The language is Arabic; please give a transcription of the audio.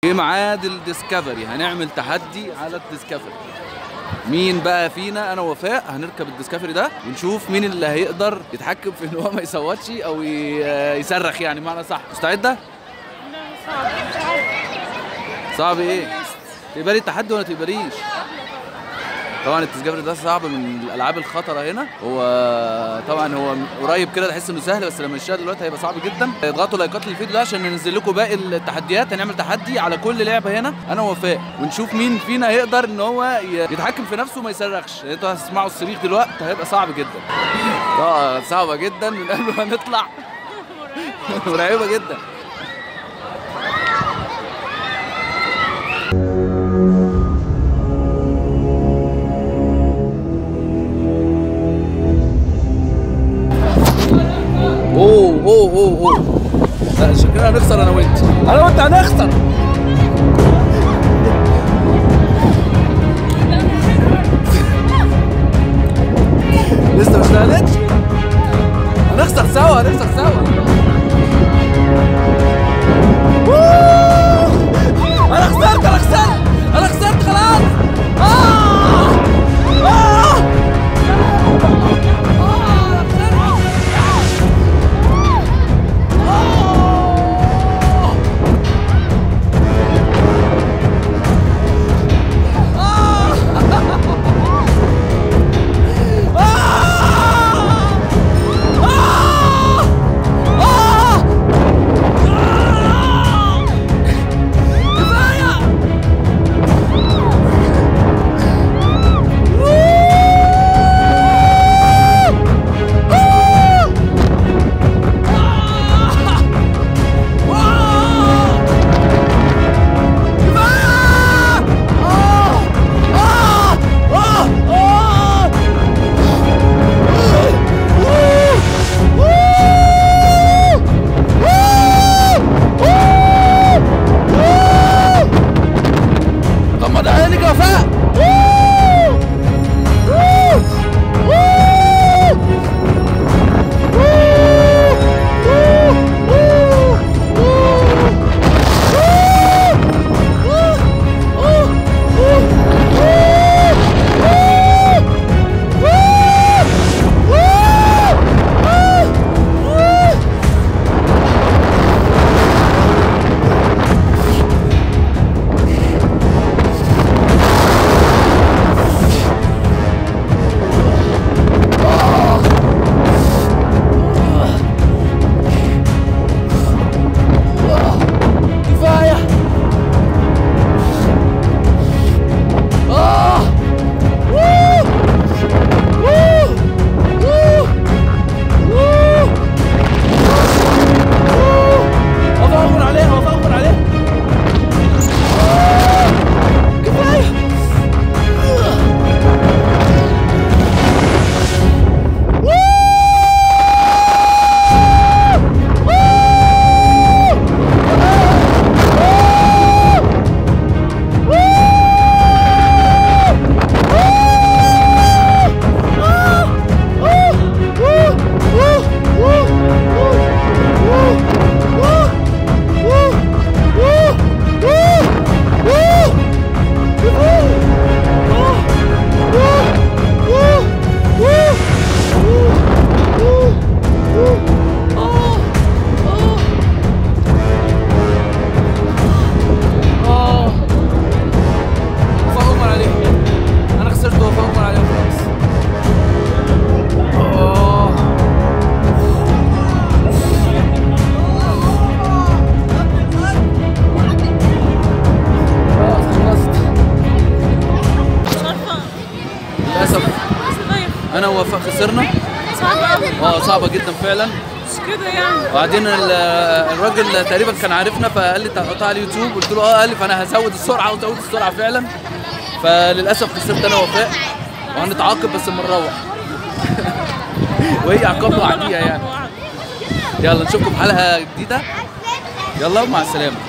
في ميعاد الديسكفري، هنعمل تحدي على الديسكفري. مين بقى فينا، انا ووفاء هنركب الديسكفري ده ونشوف مين اللي هيقدر يتحكم في ان هو ما يصوتش او يصرخ، يعني معنى صح. مستعده؟ لا صعب، مش عارفه. صعب ايه؟ تقبلي التحدي ولا تقبليش؟ طبعا الديسكفري ده صعب، من الالعاب الخطره هنا. هو طبعا هو قريب كده تحس انه سهل، بس لما نشتغل دلوقتي هيبقى صعب جدا. اضغطوا لايكات للفيديو ده عشان ننزل لكم باقي التحديات. هنعمل تحدي على كل لعبه هنا انا ووفاء، ونشوف مين فينا هيقدر ان هو يتحكم في نفسه وما يصرخش. انتوا هتسمعوا الصريخ دلوقتي، هيبقى صعب جدا. صعبه جدا من قبل ما نطلع. مرعبه جدا. اوه لا شكلنا هنخسر انا وانت هنخسر. لسه مش نقلتش. هنخسر سوا. انا خسرت خلاص. انا ووفاء خسرنا. صعبة صعبة جدا فعلا. مش كده يعني. وبعدين الراجل تقريبا كان عارفنا فقال لي تحطها على اليوتيوب، قلت له قال لي فانا هزود السرعة وزودت السرعة فعلا. فللاسف خسرت انا ووفاء وهنتعاقب بس لما نروح. وهي عقاب وعديها يعني. يلا نشوفكم في حلقة جديدة. يلا مع السلامة.